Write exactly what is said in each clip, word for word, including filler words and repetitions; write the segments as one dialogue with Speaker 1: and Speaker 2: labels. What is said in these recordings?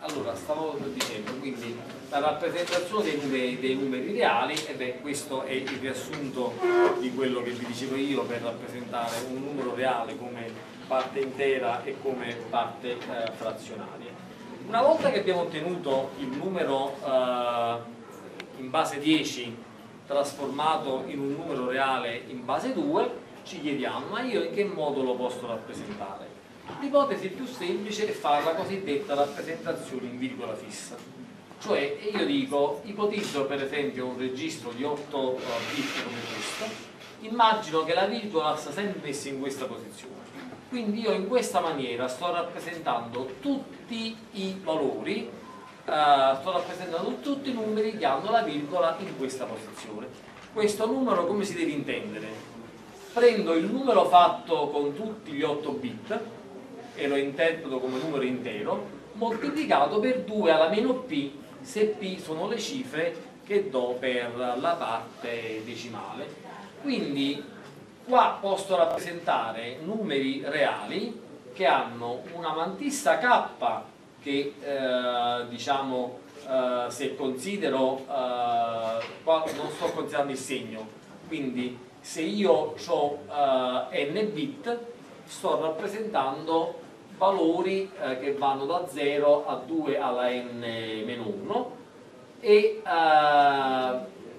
Speaker 1: allora stavo dicendo, quindi la rappresentazione dei numeri, dei numeri reali, ed è questo è il riassunto di quello che vi dicevo io per rappresentare un numero reale come parte intera e come parte eh, frazionaria. Una volta che abbiamo ottenuto il numero eh, in base dieci trasformato in un numero reale in base due, ci chiediamo: ma io in che modo lo posso rappresentare? L'ipotesi più semplice è fare la cosiddetta rappresentazione in virgola fissa. Cioè io dico, ipotizzo per esempio un registro di otto bit come questo, immagino che la virgola sta sempre messa in questa posizione. Quindi io in questa maniera sto rappresentando tutti i valori, eh, sto rappresentando tutti i numeri che hanno la virgola in questa posizione. Questo numero come si deve intendere? Prendo il numero fatto con tutti gli otto bit e lo interpreto come numero intero, moltiplicato per due alla meno p, se p sono le cifre che do per la parte decimale. Quindi qua posso rappresentare numeri reali che hanno una mantissa k che eh, diciamo eh, se considero eh, qua non sto considerando il segno, quindi se io ho eh, n bit sto rappresentando valori eh, che vanno da zero a due alla n meno uno e eh,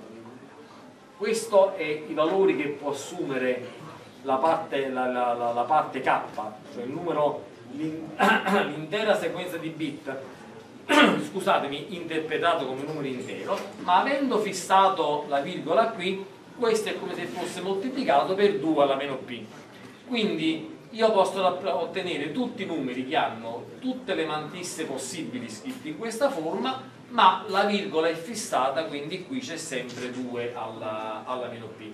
Speaker 1: questo è i valori che può assumere la parte, la, la, la, la parte k, cioè il numero, l'intera sequenza di bit scusatemi, interpretato come numero intero, ma avendo fissato la virgola qui, questo è come se fosse moltiplicato per due alla meno p. Quindi io posso ottenere tutti i numeri che hanno tutte le mantisse possibili scritte in questa forma, ma la virgola è fissata, quindi qui c'è sempre due alla, alla meno p.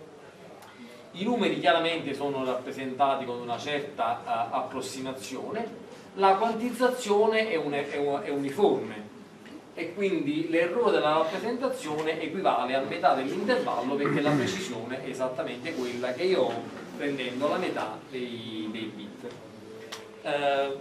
Speaker 1: I numeri chiaramente sono rappresentati con una certa uh, approssimazione, la quantizzazione è, un, è, un, è uniforme e quindi l'errore della rappresentazione equivale a metà dell'intervallo, perché la precisione è esattamente quella che io ho prendendo la metà dei, dei bit. Eh,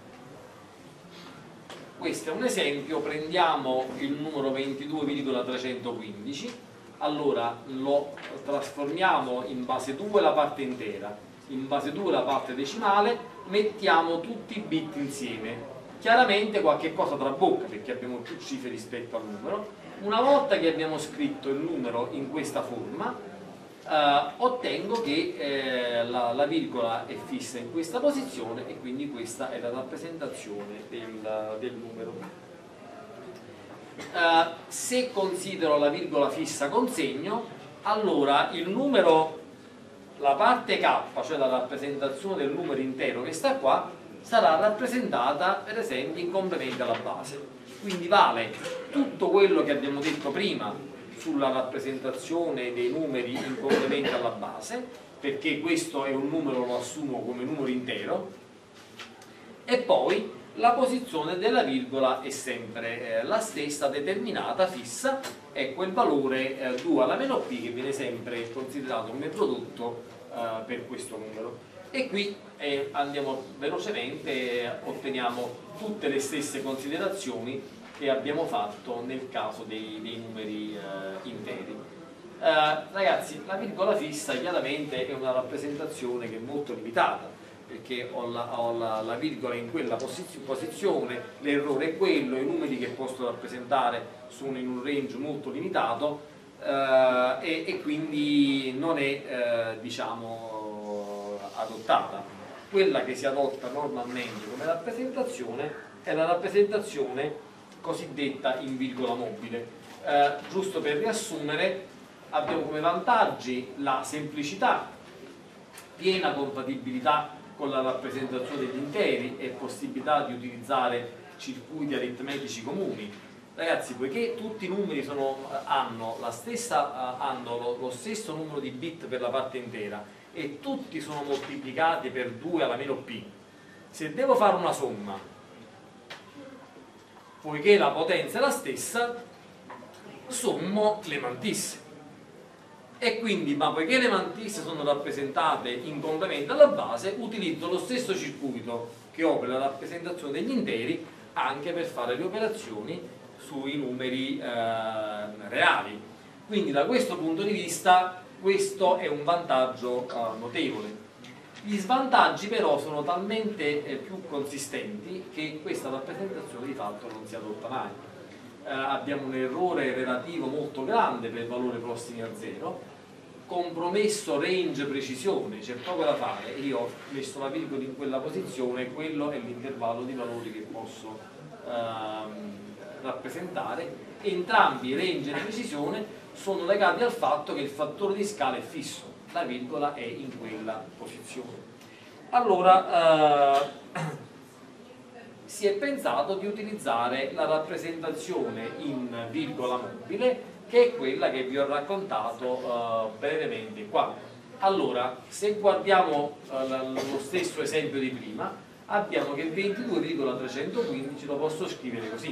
Speaker 1: questo è un esempio, prendiamo il numero ventidue virgola trecentoquindici, allora lo trasformiamo in base due la parte intera, in base due la parte decimale, mettiamo tutti i bit insieme. Chiaramente qualche cosa trabocca perché abbiamo più cifre rispetto al numero. Una volta che abbiamo scritto il numero in questa forma, Uh, ottengo che eh, la, la virgola è fissa in questa posizione e quindi questa è la rappresentazione del, del numero. Uh, se considero la virgola fissa con segno, allora il numero, la parte k, cioè la rappresentazione del numero intero che sta qua, sarà rappresentata per esempio in complemento alla base. Quindi vale tutto quello che abbiamo detto prima sulla rappresentazione dei numeri in complemento alla base, perché questo è un numero, lo assumo come numero intero, e poi la posizione della virgola è sempre eh, la stessa, determinata, fissa, è quel valore eh, due alla meno p che viene sempre considerato come prodotto eh, per questo numero. E qui eh, andiamo velocemente, eh, otteniamo tutte le stesse considerazioni che abbiamo fatto nel caso dei, dei numeri eh, interi. Eh, ragazzi, la virgola fissa chiaramente è una rappresentazione che è molto limitata, perché ho la, ho la, la virgola in quella posizio, posizione, l'errore è quello, i numeri che posso rappresentare sono in un range molto limitato eh, e, e quindi non è eh, diciamo adottata. Quella che si adotta normalmente come rappresentazione è la rappresentazione cosiddetta in virgola mobile. Eh, giusto per riassumere, abbiamo come vantaggi la semplicità, piena compatibilità con la rappresentazione degli interi e possibilità di utilizzare circuiti aritmetici comuni. Ragazzi, poiché tutti i numeri sono, hanno, la stessa, hanno lo, lo stesso numero di bit per la parte intera e tutti sono moltiplicati per due alla meno p, se devo fare una somma, poiché la potenza è la stessa, sommo le mantisse. E quindi, ma poiché le mantisse sono rappresentate in complemento alla base, utilizzo lo stesso circuito che ho per la rappresentazione degli interi anche per fare le operazioni sui numeri eh, reali. Quindi da questo punto di vista questo è un vantaggio eh, notevole. Gli svantaggi però sono talmente eh, più consistenti che questa rappresentazione di fatto non si adotta mai. Eh, abbiamo un errore relativo molto grande per valori prossimi a zero, compromesso range precisione, c'è poco da fare, io ho messo la virgola in quella posizione e quello è l'intervallo di valori che posso ehm, rappresentare. Entrambi i range di precisione sono legati al fatto che il fattore di scala è fisso, la virgola è in quella posizione. Allora eh, si è pensato di utilizzare la rappresentazione in virgola mobile, che è quella che vi ho raccontato eh, brevemente qua. Allora, se guardiamo eh, lo stesso esempio di prima, abbiamo che il ventidue virgola trecentoquindici lo posso scrivere così,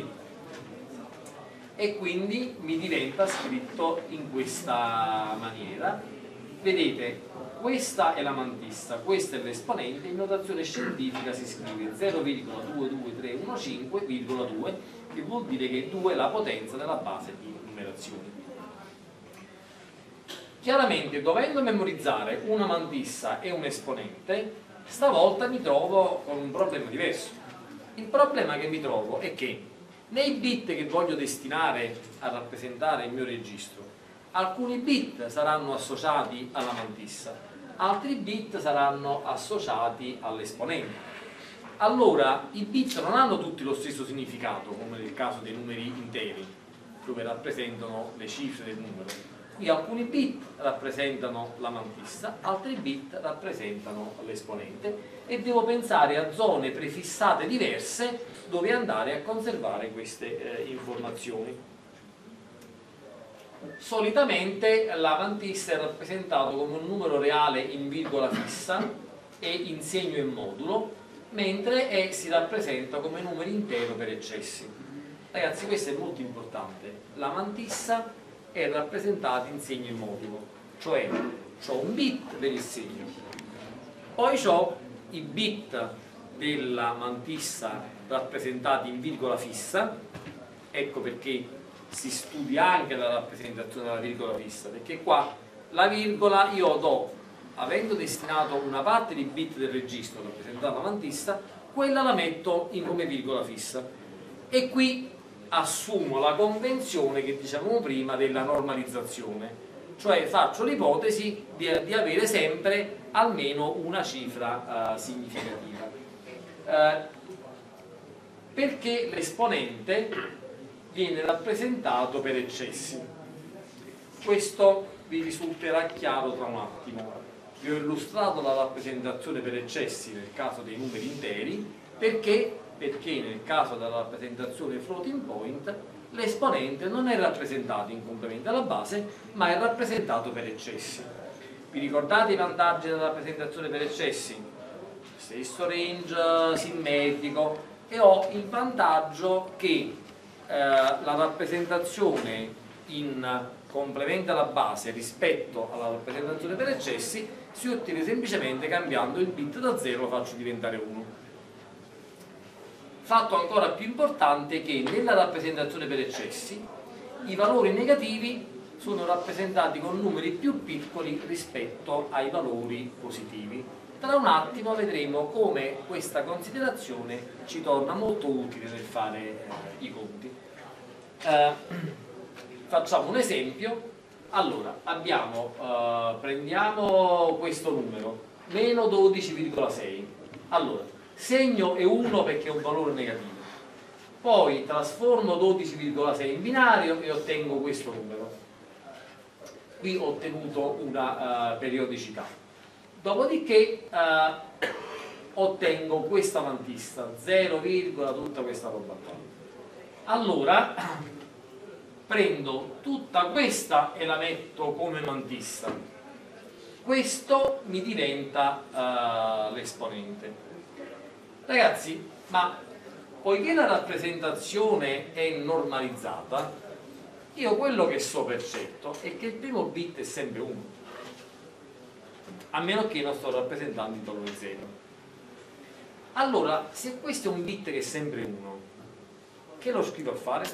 Speaker 1: e quindi mi diventa scritto in questa maniera. Vedete, questa è la mantissa, questa è l'esponente, in notazione scientifica si scrive zero virgola due due tre uno cinque virgola due, che vuol dire che due è la potenza della base di numerazioni. Chiaramente, dovendo memorizzare una mantissa e un esponente, stavolta mi trovo con un problema diverso. Il problema che mi trovo è che nei bit che voglio destinare a rappresentare il mio registro, alcuni bit saranno associati alla mantissa, altri bit saranno associati all'esponente. Allora i bit non hanno tutti lo stesso significato, come nel caso dei numeri interi, dove rappresentano le cifre del numero. Qui alcuni bit rappresentano la mantissa, altri bit rappresentano l'esponente, e devo pensare a zone prefissate diverse dove andare a conservare queste eh, informazioni. Solitamente la mantissa è rappresentato come un numero reale in virgola fissa e in segno e modulo, mentre è, si rappresenta come numero intero per eccessi. Ragazzi, questo è molto importante. La mantissa è rappresentata in segno e modulo, cioè ho un bit per il segno, poi ho i bit della mantissa rappresentati in virgola fissa. Ecco perché si studia anche la rappresentazione della virgola fissa, perché qua la virgola io do, avendo destinato una parte di bit del registro rappresentata la mantissa, quella la metto in come virgola fissa, e qui assumo la convenzione che dicevamo prima della normalizzazione, cioè faccio l'ipotesi di, di avere sempre almeno una cifra uh, significativa, uh, perché l'esponente viene rappresentato per eccessi. Questo vi risulterà chiaro tra un attimo. Vi ho illustrato la rappresentazione per eccessi nel caso dei numeri interi, perché perché nel caso della rappresentazione floating point l'esponente non è rappresentato in complemento alla base, ma è rappresentato per eccessi. Vi ricordate i vantaggi della rappresentazione per eccessi? Stesso range simmetrico, e ho il vantaggio che eh, la rappresentazione in complemento alla base rispetto alla rappresentazione per eccessi si ottiene semplicemente cambiando il bit da zero, lo faccio diventare uno. Fatto ancora più importante che nella rappresentazione per eccessi i valori negativi sono rappresentati con numeri più piccoli rispetto ai valori positivi. Tra un attimo vedremo come questa considerazione ci torna molto utile nel fare eh, i conti. Eh, facciamo un esempio. Allora, abbiamo, eh, prendiamo questo numero, meno dodici virgola sei. Allora, segno è uno perché è un valore negativo, poi trasformo dodici virgola sei in binario e ottengo questo numero. Qui ho ottenuto una uh, periodicità. Dopodiché uh, ottengo questa mantissa, zero, tutta questa roba qua. Allora prendo tutta questa e la metto come mantissa. Questo mi diventa uh, l'esponente. Ragazzi, ma poiché la rappresentazione è normalizzata, io quello che so per certo è che il primo bit è sempre uno, a meno che non sto rappresentando intorno a zero. Allora, se questo è un bit che è sempre uno, che lo scrivo a fare?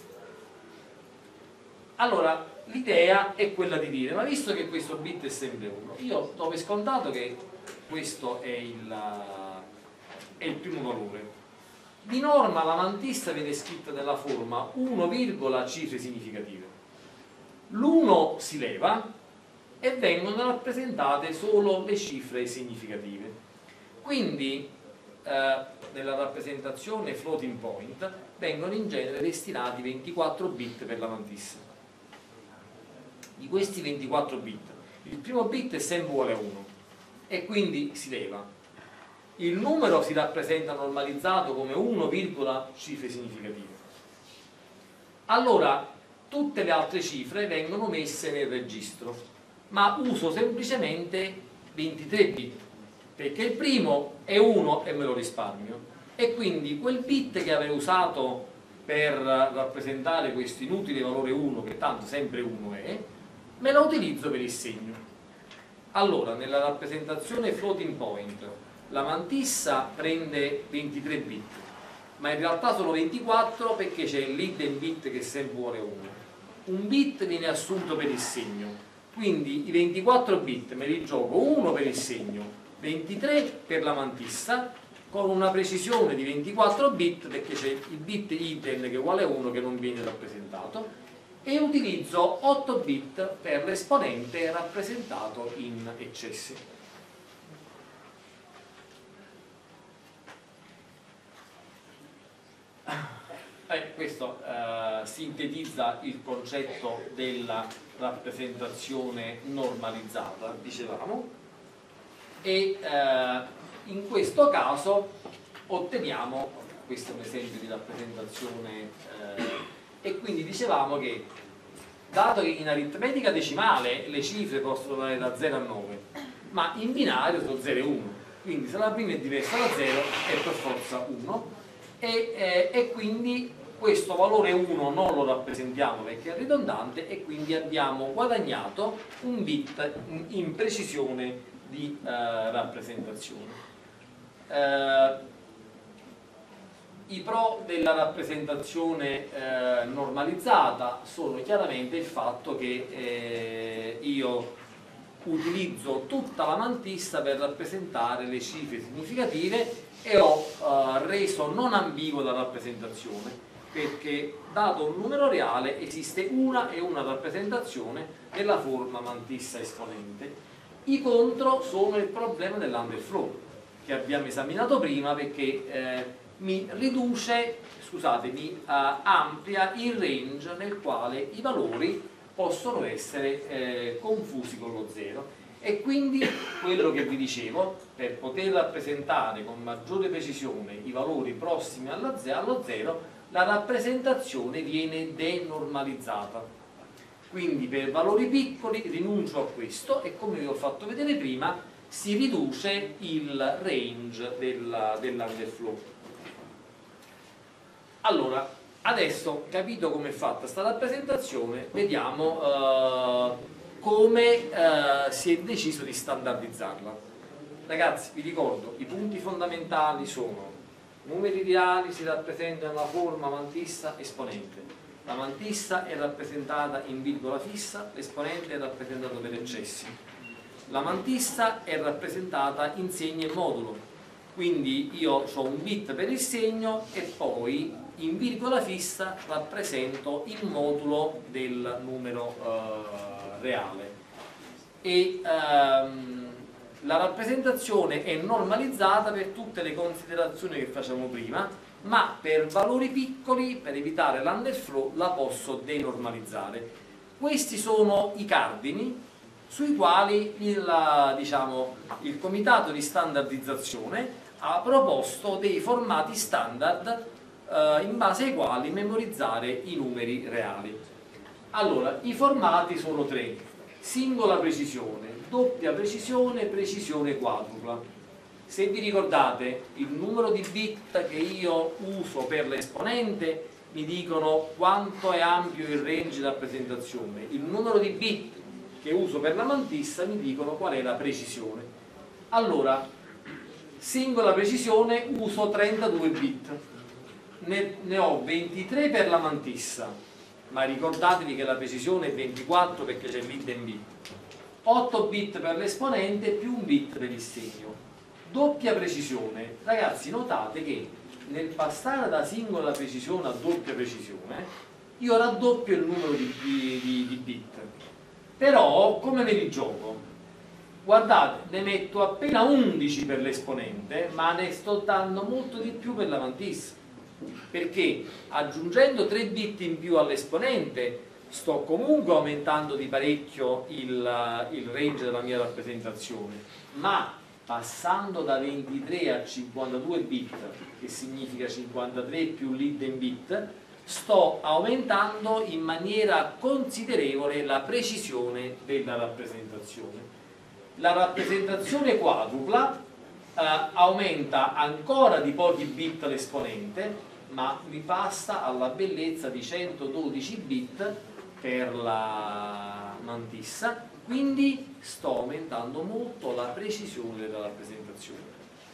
Speaker 1: Allora, l'idea è quella di dire, ma visto che questo bit è sempre uno, io do per scontato che questo è il, è il primo valore. Di norma la mantissa viene scritta nella forma uno, cifre significative. L'uno si leva e vengono rappresentate solo le cifre significative. Quindi eh, nella rappresentazione floating point vengono in genere destinati ventiquattro bit per la mantissa. Di questi ventiquattro bit il primo bit è sempre uguale a uno e quindi si leva. Il numero si rappresenta normalizzato come uno, cifre significative. Allora tutte le altre cifre vengono messe nel registro, ma uso semplicemente ventitré bit perché il primo è uno e me lo risparmio, e quindi quel bit che avrei usato per rappresentare questo inutile valore uno, che tanto sempre uno è, me lo utilizzo per il segno. Allora nella rappresentazione floating point la mantissa prende ventitré bit, ma in realtà sono ventiquattro perché c'è l'hidden bit che sempre vuole uno. Un bit viene assunto per il segno, quindi i ventiquattro bit me li gioco uno per il segno, ventitré per la mantissa, con una precisione di ventiquattro bit perché c'è il bit hidden che è uguale a uno che non viene rappresentato, e utilizzo otto bit per l'esponente rappresentato in eccessi. Eh, questo eh, sintetizza il concetto della rappresentazione normalizzata, dicevamo, e eh, in questo caso otteniamo, questo è un esempio di rappresentazione, eh, e quindi dicevamo che dato che in aritmetica decimale le cifre possono andare da zero a nove, ma in binario sono zero e uno, quindi se la prima è diversa da zero è per forza uno. E, eh, e quindi questo valore uno non lo rappresentiamo perché è ridondante, e quindi abbiamo guadagnato un bit in, in precisione di eh, rappresentazione. Eh, I pro della rappresentazione eh, normalizzata sono chiaramente il fatto che eh, io utilizzo tutta la mantissa per rappresentare le cifre significative e ho eh, reso non ambigua la rappresentazione, perché dato un numero reale esiste una e una rappresentazione della forma mantissa esponente. I contro sono il problema dell'underflow che abbiamo esaminato prima, perché eh, mi riduce, scusate, mi eh, amplia il range nel quale i valori possono essere eh, confusi con lo zero. E quindi quello che vi dicevo, per poter rappresentare con maggiore precisione i valori prossimi allo zero, la rappresentazione viene denormalizzata. Quindi per valori piccoli rinuncio a questo e, come vi ho fatto vedere prima, si riduce il range dell'underflow. Allora, adesso, capito come è fatta questa rappresentazione, vediamo eh, come eh, si è deciso di standardizzarla. Ragazzi, vi ricordo, i punti fondamentali sono: numeri reali si rappresentano nella forma mantissa esponente, la mantissa è rappresentata in virgola fissa, l'esponente è rappresentato per eccessi, la mantissa è rappresentata in segno e modulo, quindi io ho un bit per il segno e poi in virgola fissa rappresento il modulo del numero eh, reale. E ehm, la rappresentazione è normalizzata per tutte le considerazioni che facciamo prima, ma per valori piccoli, per evitare l'underflow, la posso denormalizzare. Questi sono i cardini sui quali il, diciamo, il comitato di standardizzazione ha proposto dei formati standard eh, in base ai quali memorizzare i numeri reali. Allora, i formati sono tre: singola precisione, doppia precisione, precisione quadrupla. Se vi ricordate, il numero di bit che io uso per l'esponente mi dicono quanto è ampio il range di rappresentazione, il numero di bit che uso per la mantissa mi dicono qual è la precisione. Allora, singola precisione uso trentadue bit, ne, ne ho ventitré per la mantissa, ma ricordatevi che la precisione è ventiquattro perché c'è l'id in bit, otto bit per l'esponente più un bit per il segno, doppia precisione. Ragazzi, notate che nel passare da singola precisione a doppia precisione io raddoppio il numero di, di, di bit, però come me li gioco? Guardate, ne metto appena undici per l'esponente, ma ne sto dando molto di più per la mantissa, perché aggiungendo tre bit in più all'esponente sto comunque aumentando di parecchio il, il range della mia rappresentazione, ma passando da ventitré a cinquantadue bit, che significa cinquantatré più l'id in bit, sto aumentando in maniera considerevole la precisione della rappresentazione. La rappresentazione quadrupla eh, aumenta ancora di pochi bit l'esponente, ma mi passa alla bellezza di centododici bit per la mantissa, quindi sto aumentando molto la precisione della rappresentazione.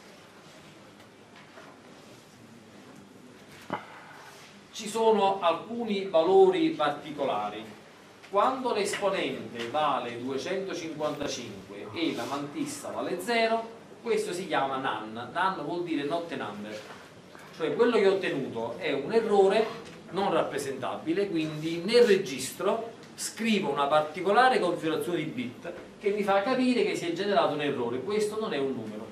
Speaker 1: Ci sono alcuni valori particolari. Quando l'esponente vale duecentocinquantacinque e la mantissa vale zero, questo si chiama none. None vuol dire not a number, cioè quello che ho ottenuto è un errore non rappresentabile, quindi nel registro scrivo una particolare configurazione di bit che mi fa capire che si è generato un errore. Questo non è un numero.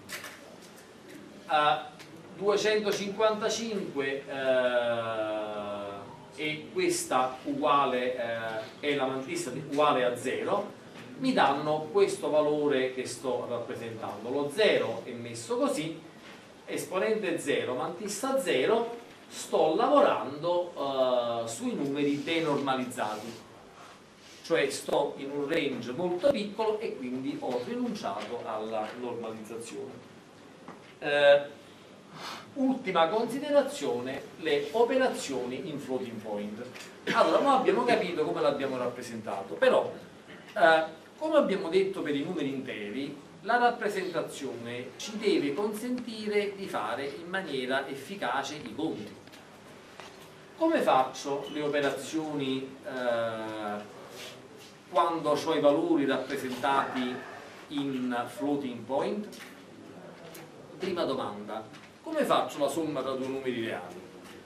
Speaker 1: Uh, duecentocinquantacinque eh, e questa uguale eh, è la mantissa uguale a zero, mi danno questo valore che sto rappresentando. Lo zero è messo così, esponente zero, mantissa zero, sto lavorando eh, sui numeri denormalizzati, cioè sto in un range molto piccolo e quindi ho rinunciato alla normalizzazione. Eh, ultima considerazione, le operazioni in floating point. Allora, noi abbiamo capito come l'abbiamo rappresentato, però eh, come abbiamo detto per i numeri interi, la rappresentazione ci deve consentire di fare in maniera efficace i conti. Come faccio le operazioni eh, quando ho i valori rappresentati in floating point? Prima domanda, come faccio la somma tra due numeri reali?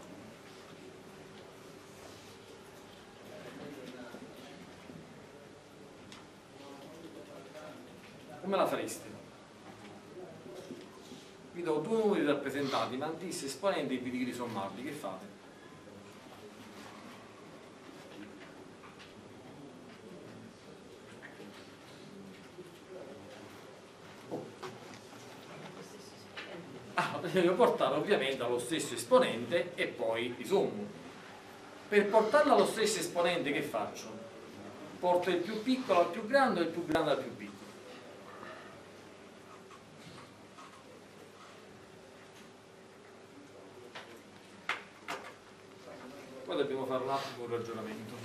Speaker 1: Come la fareste? Vi do due numeri rappresentati, mantissa, esponente, e vi dico di sommarli, che fate? Ah, devo portare ovviamente allo stesso esponente e poi li sommo. Per portarlo allo stesso esponente che faccio? Porto il più piccolo al più grande e il più grande al più piccolo. Poi dobbiamo fare un attimo un ragionamento.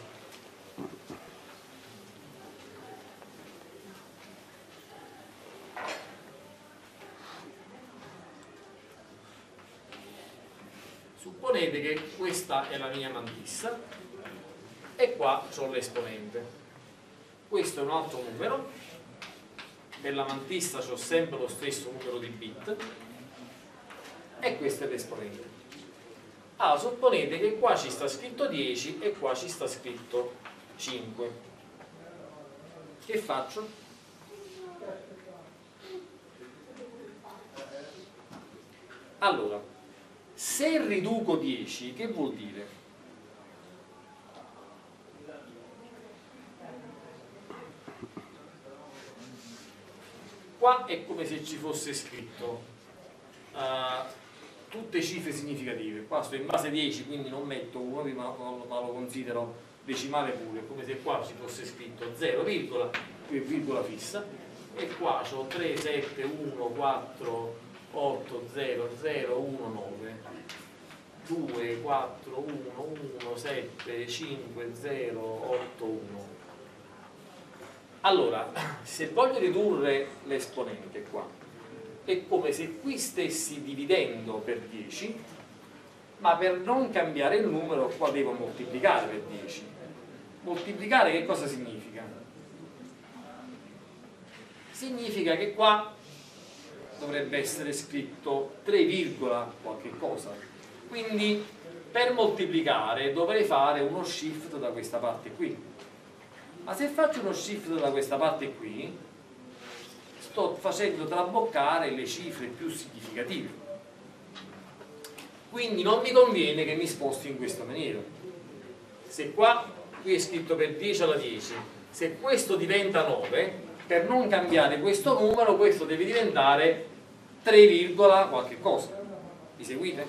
Speaker 1: Supponete che questa è la mia mantissa e qua ho l'esponente. Questo è un altro numero, per la mantissa ho sempre lo stesso numero di bit e questo è l'esponente. Allora, supponete che qua ci sta scritto dieci e qua ci sta scritto cinque. Che faccio? Allora, se riduco dieci, che vuol dire? Qua è come se ci fosse scritto uh, tutte cifre significative. Qua sto in base dieci, quindi non metto uno, ma, ma lo considero decimale pure, come se qua ci fosse scritto zero, virgola, qui è virgola fissa, e qua ho tre, sette, uno, quattro, otto, zero, zero, uno, nove, due, quattro, uno, uno, sette, cinque, zero, otto, uno. Allora, se voglio ridurre l'esponente qua, è come se qui stessi dividendo per dieci ma per non cambiare il numero qua devo moltiplicare per dieci. Moltiplicare che cosa significa? Significa che qua dovrebbe essere scritto tre, qualche cosa. Quindi per moltiplicare dovrei fare uno shift da questa parte qui. Ma se faccio uno shift da questa parte qui, sto facendo traboccare le cifre più significative. Quindi non mi conviene che mi sposti in questa maniera. Se qua qui è scritto per dieci alla dieci, se questo diventa nove, per non cambiare questo numero, questo deve diventare tre, qualche cosa. Mi seguite?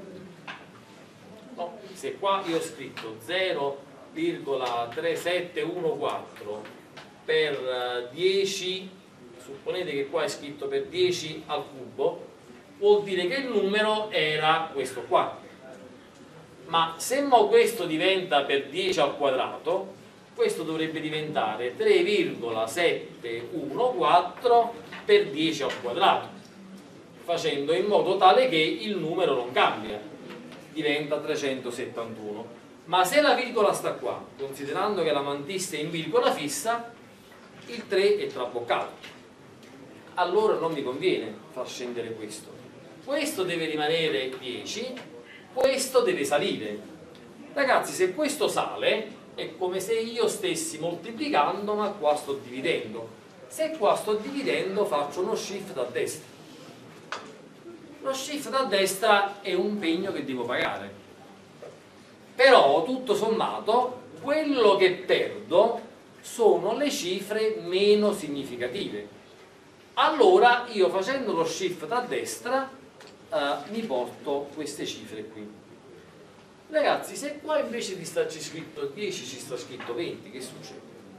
Speaker 1: No, se qua io ho scritto zero virgola tre sette uno quattro per dieci, supponete che qua è scritto per dieci al cubo, vuol dire che il numero era questo qua. Ma se mo questo diventa per dieci al quadrato, questo dovrebbe diventare tre virgola sette uno quattro per dieci al quadrato, facendo in modo tale che il numero non cambia, diventa trecentosettantuno. Ma se la virgola sta qua, considerando che la mantissa è in virgola fissa, il tre è traboccato. Allora non mi conviene far scendere questo. Questo deve rimanere dieci, questo deve salire. Ragazzi, se questo sale è come se io stessi moltiplicando, ma qua sto dividendo. Se qua sto dividendo, faccio uno shift a destra. Lo shift a destra è un pegno che devo pagare, però tutto sommato quello che perdo sono le cifre meno significative. Allora io, facendo lo shift a destra, eh, mi porto queste cifre qui. Ragazzi, se qua invece di starci scritto dieci ci sta scritto venti, che succede?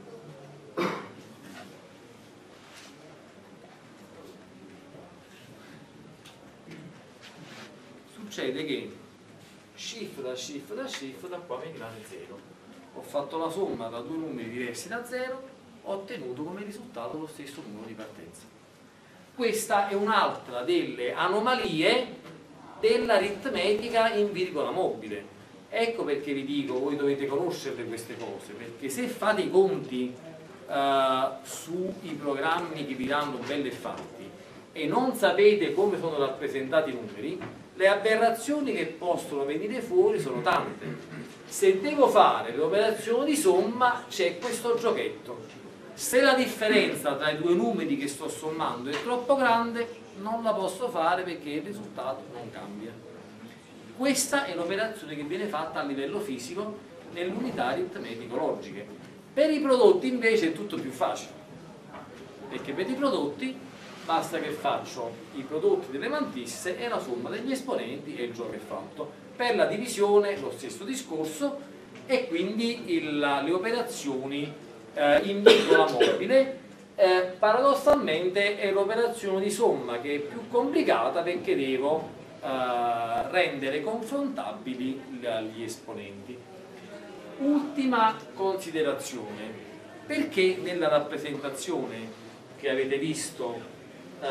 Speaker 1: Succede che shift da shift da shift da qua mi rimane zero. Ho fatto la somma da due numeri diversi da zero, ho ottenuto come risultato lo stesso numero di partenza. Questa è un'altra delle anomalie dell'aritmetica in virgola mobile. Ecco perché vi dico, voi dovete conoscere queste cose, perché se fate i conti uh, sui programmi che vi danno belli e fatti e non sapete come sono rappresentati i numeri, le aberrazioni che possono venire fuori sono tante. Se devo fare le operazioni di somma, c'è questo giochetto. Se la differenza tra i due numeri che sto sommando è troppo grande, non la posso fare perché il risultato non cambia. Questa è l'operazione che viene fatta a livello fisico nelle unità aritmetico-logiche. Per i prodotti invece è tutto più facile, perché per i prodotti basta che faccio i prodotti delle mantisse e la somma degli esponenti e il gioco è fatto. Per la divisione lo stesso discorso, e quindi il, le operazioni eh, in virgola mobile eh, paradossalmente è l'operazione di somma che è più complicata, perché devo Uh, rendere confrontabili gli esponenti. Ultima considerazione, perché nella rappresentazione che avete visto, uh,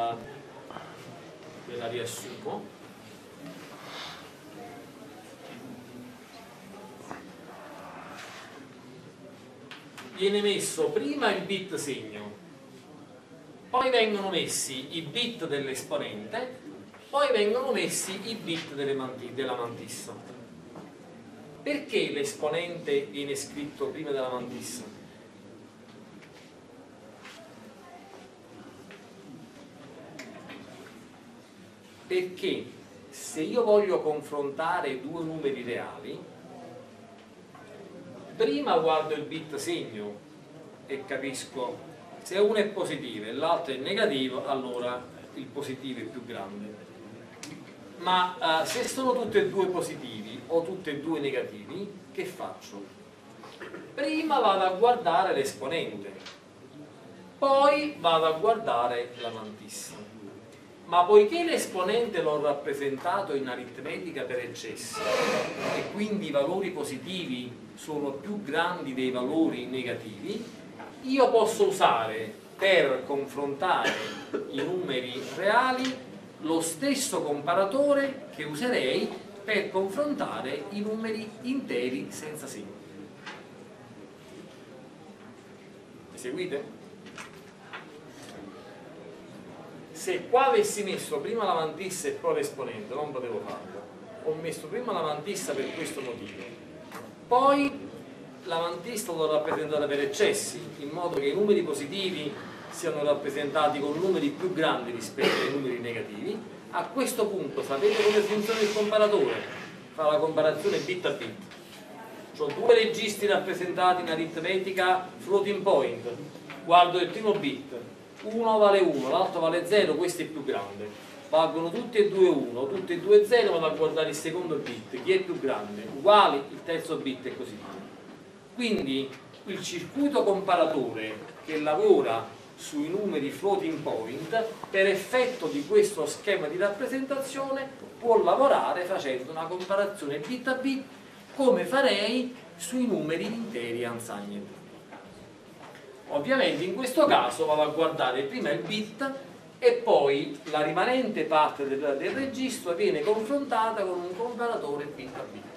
Speaker 1: ve la riassumo, viene messo prima il bit segno, poi vengono messi i bit dell'esponente, poi vengono messi i bit delle manti della mantissa. Perché l'esponente viene scritto prima della mantissa? Perché se io voglio confrontare due numeri reali, prima guardo il bit segno e capisco se uno è positivo e l'altro è negativo, allora il positivo è più grande. Ma uh, se sono tutti e due positivi o tutti e due negativi, che faccio? Prima vado a guardare l'esponente, poi vado a guardare la mantissa. Ma poiché l'esponente l'ho rappresentato in aritmetica per eccesso e quindi i valori positivi sono più grandi dei valori negativi, io posso usare per confrontare i numeri reali lo stesso comparatore che userei per confrontare i numeri interi senza segno. Mi seguite? Se qua avessi messo prima l'avantissa e poi l'esponente, non potevo farlo. Ho messo prima l'avantissa per questo motivo, poi l'avantissa l'ho rappresentata per eccessi, in modo che i numeri positivi siano rappresentati con numeri più grandi rispetto ai numeri negativi. A questo punto sapete come funziona il comparatore? Fa la comparazione bit a bit. Ho due registri rappresentati in aritmetica floating point, guardo il primo bit, uno vale uno, l'altro vale zero, questo è più grande, valgono tutti e due uno, tutti e due zero, vado a guardare il secondo bit, chi è più grande, uguali, il terzo bit e così via. Quindi il circuito comparatore che lavora sui numeri floating point, per effetto di questo schema di rappresentazione, può lavorare facendo una comparazione bit a bit come farei sui numeri interi unsigned. Ovviamente in questo caso vado a guardare prima il bit e poi la rimanente parte del, del registro viene confrontata con un comparatore bit a bit.